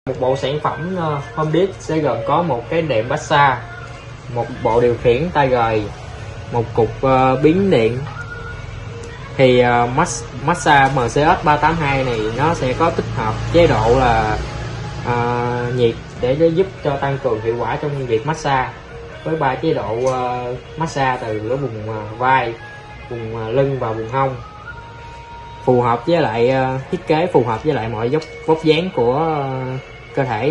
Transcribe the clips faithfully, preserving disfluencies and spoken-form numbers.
Một bộ sản phẩm uh, HomeDeep sẽ gồm có một cái đệm massage, một bộ điều khiển tay gời, một cục uh, biến điện. Thì uh, massage em xê ét ba tám hai này nó sẽ có tích hợp chế độ là uh, nhiệt để giúp cho tăng cường hiệu quả trong việc massage, với ba chế độ uh, massage từ ở vùng uh, vai, vùng uh, lưng và vùng hông, phù hợp với lại uh, thiết kế phù hợp với lại mọi dốc vóc dáng của uh, cơ thể.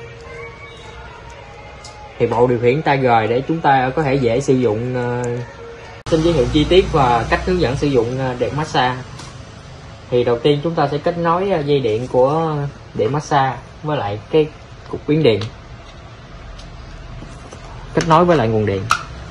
Thì bộ điều khiển tay gời để chúng ta có thể dễ sử dụng. Uh, xin giới thiệu chi tiết và cách hướng dẫn sử dụng uh, đệm massage. Thì đầu tiên chúng ta sẽ kết nối uh, dây điện của đệm massage với lại cái cục biến điện, kết nối với lại nguồn điện.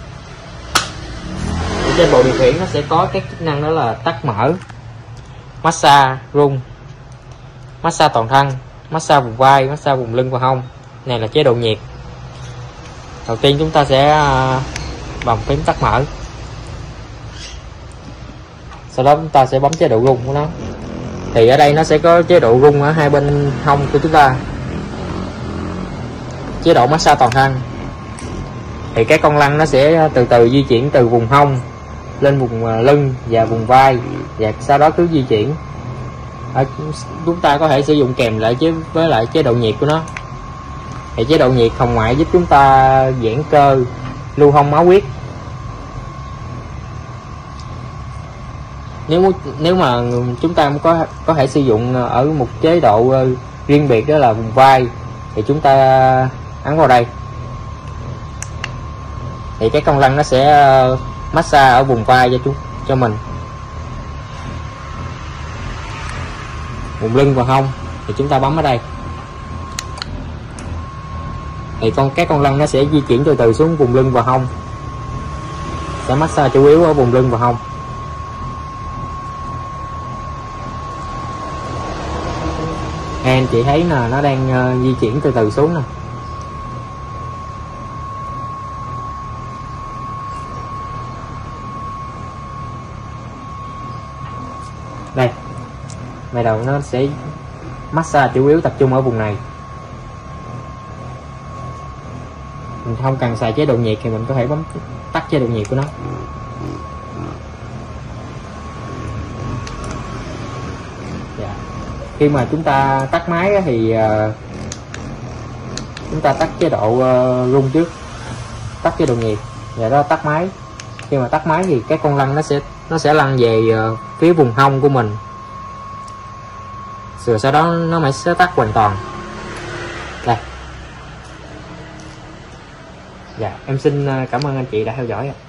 Ở trên bộ điều khiển nó sẽ có các chức năng đó là tắt mở, massage rung, massage toàn thân, massage vùng vai, massage vùng lưng và hông. Này là chế độ nhiệt. Đầu tiên chúng ta sẽ bấm phím tắt mở, sau đó chúng ta sẽ bấm chế độ rung của nó. Thì ở đây nó sẽ có chế độ rung ở hai bên hông của chúng ta. Chế độ massage toàn thân thì cái con lăn nó sẽ từ từ di chuyển từ vùng hông lên vùng lưng và vùng vai, và sau đó cứ di chuyển. Ở, chúng ta có thể sử dụng kèm lại chứ với lại chế độ nhiệt của nó. Thì chế độ nhiệt hồng ngoại giúp chúng ta giãn cơ, lưu thông máu huyết. Nếu nếu mà chúng ta có có thể sử dụng ở một chế độ riêng biệt, đó là vùng vai, thì chúng ta ấn vào đây thì cái con lăn nó sẽ massage ở vùng vai cho chúng cho mình. Vùng lưng và hông thì chúng ta bấm ở đây thì con cái con lăn nó sẽ di chuyển từ từ xuống vùng lưng và hông, sẽ massage chủ yếu ở vùng lưng và hông. Anh chị thấy là nó đang uh, di chuyển từ từ xuống nè. Đây, bắt đầu nó sẽ massage chủ yếu tập trung ở vùng này. Mình không cần xài chế độ nhiệt thì mình có thể bấm tắt chế độ nhiệt của nó. Dạ. Khi mà chúng ta tắt máy thì uh, chúng ta tắt chế độ uh, rung trước, tắt chế độ nhiệt, và đó tắt máy. Khi mà tắt máy thì cái con lăn nó sẽ nó sẽ lăn về uh, phía vùng hông của mình, rồi sau đó nó mới sẽ tắt hoàn toàn. Đây. Dạ, em xin cảm ơn anh chị đã theo dõi.